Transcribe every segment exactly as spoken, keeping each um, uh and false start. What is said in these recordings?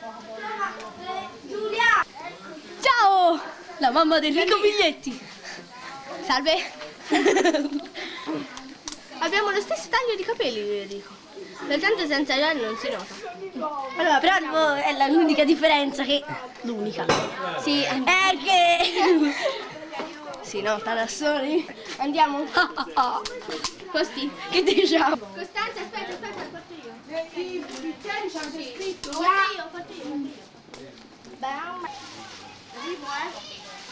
Giulia! Ciao! La mamma di Enrico Biglietti. Salve. Abbiamo lo stesso taglio di capelli, Enrico. Soltanto senza gel non si nota. Allora, però è l'unica differenza che... L'unica. Sì, è che... si nota da soli. Andiamo. Costi, che diciamo? Costanza, aspetta, aspetta, porto io. I bicchieri ci hanno scritto? Porto io, porto io. Beh, Arrivo, eh.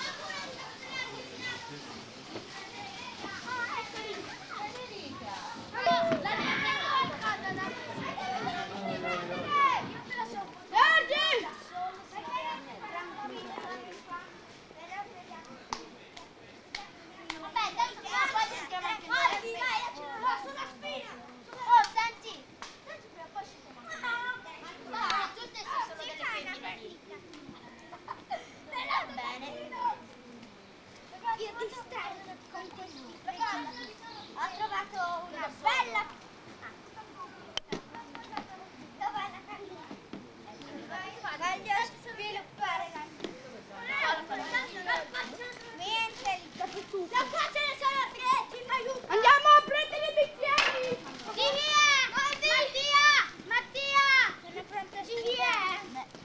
Andiamo a prendere i bicchieri! Di chi è? Mattia! Mattia! Di chi è?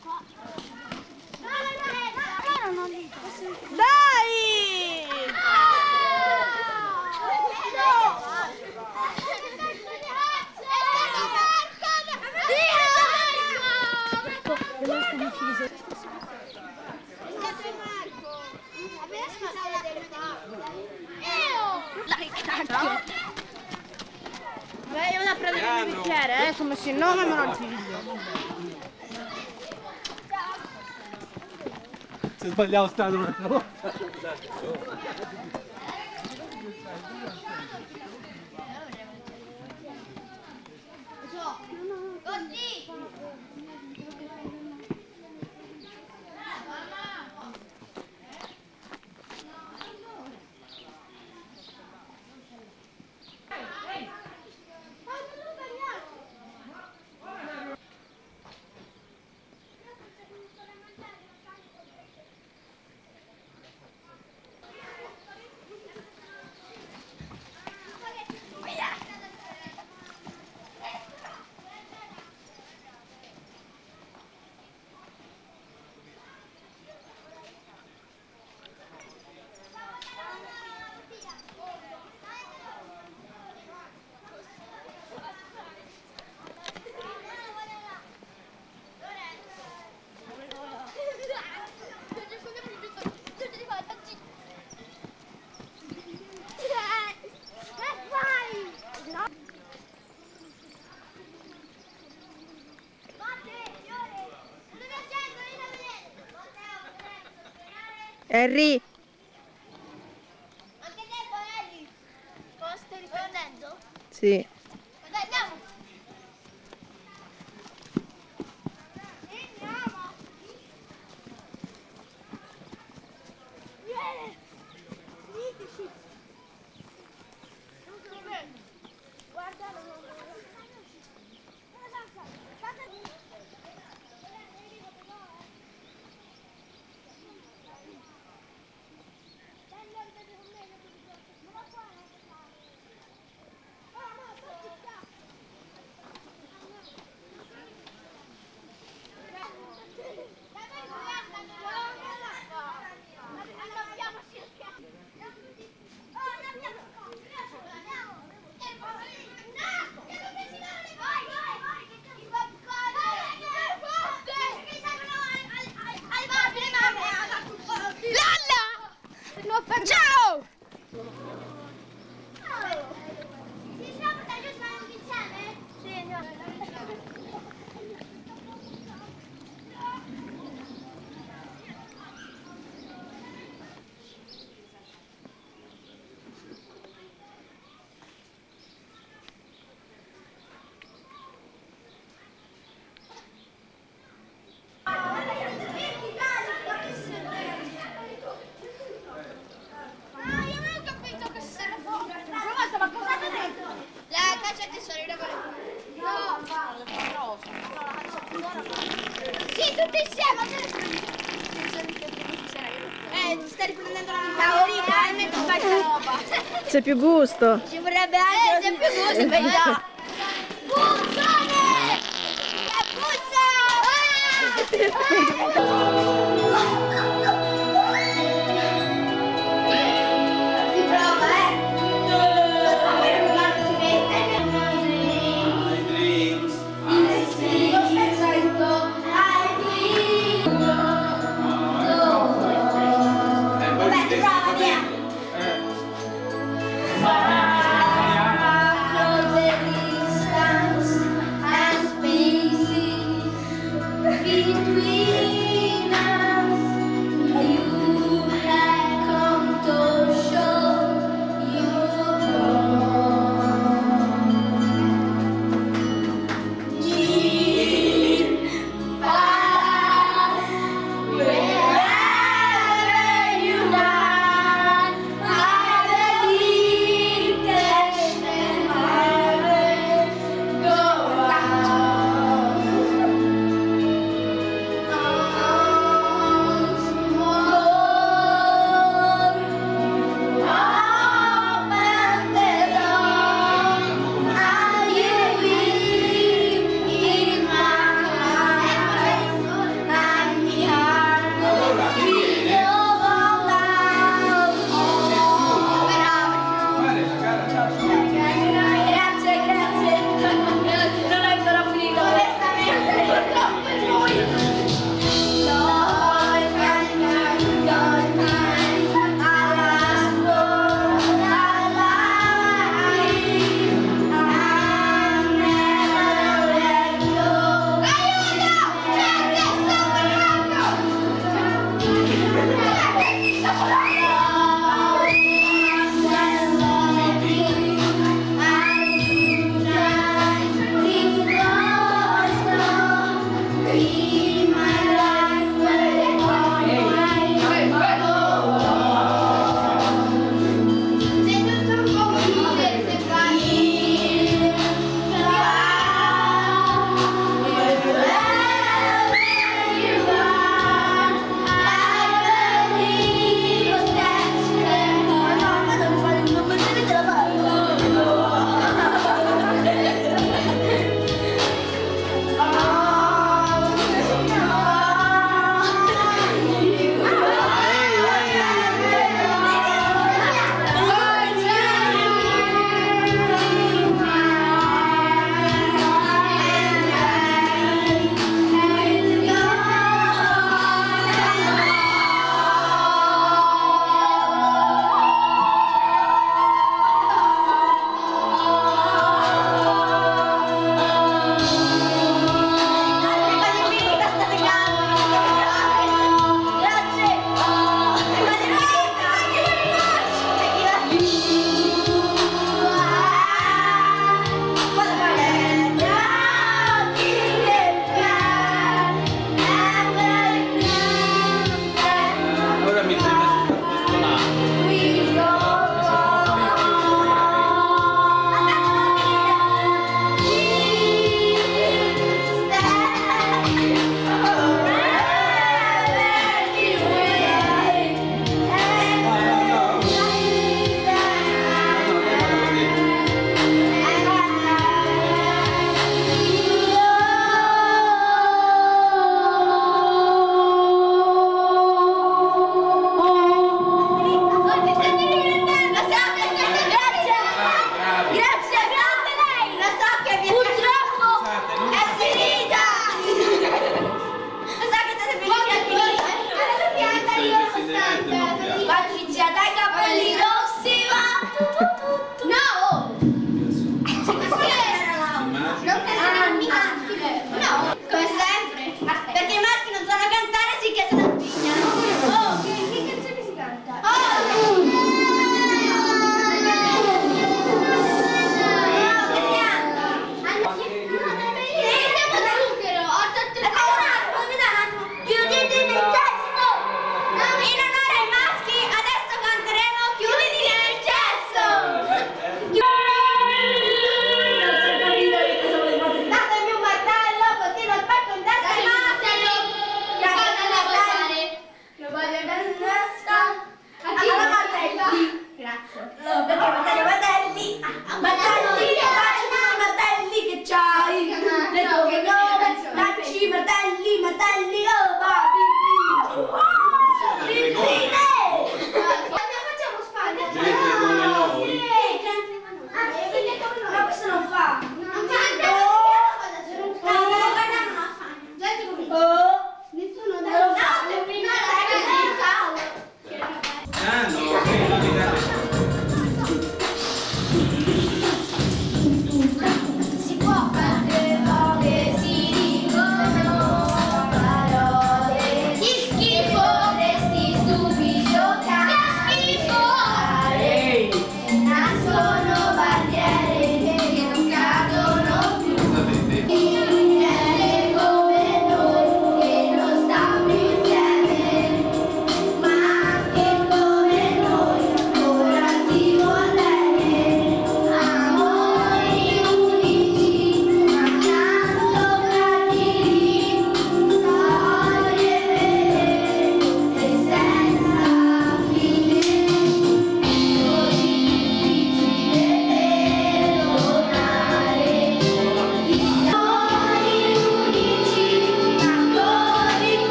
Dai! Beh, io vado a prendere il bicchiere, eh, come se il nome me lo figlio. Se sbagliavo strada un'altra volta. Henry! Anche te, Bonelli? Cosa stai riprendendo? Sì. Dai, andiamo! Andiamo! Vieni! Unitici! Guardalo! tutti insieme. Eh, stai riprendendo la vita. E tu fai sta roba. C'è più gusto. Ci vorrebbe anche... Eh, c'è più gusto, beh già. Puzzone! Che puzza! Si prova, eh. Between us.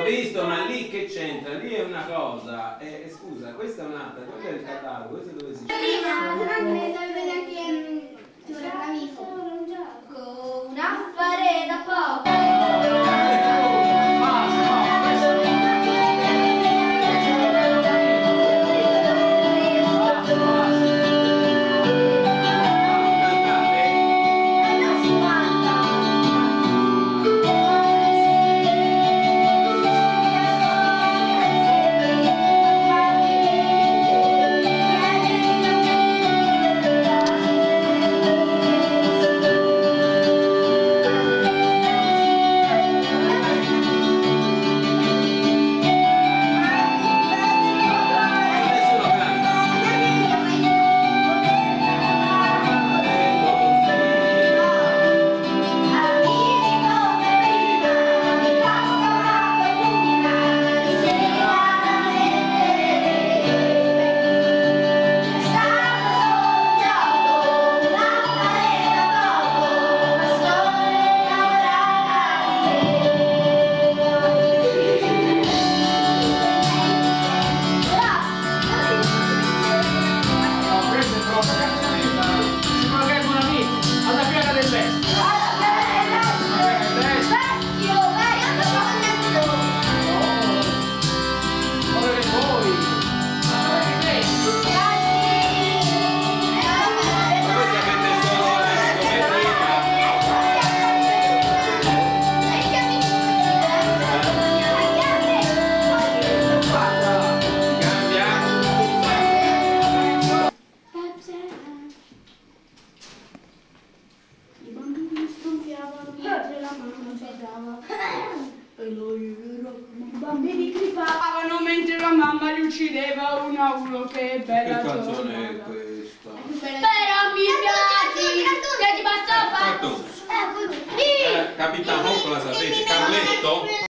visto, ma lì che c'entra? Lì è una cosa. Eh, eh, scusa, questa è un'altra, quello è il catalogo, questo dove si... Un affare da poco. I bambini crepavano mentre la mamma li uccideva uno a uno. Che bella che canzone è giornata. questa? Però mi piaci, che ti basta fare? Eh, Capitan Hook la sapete? Carletto?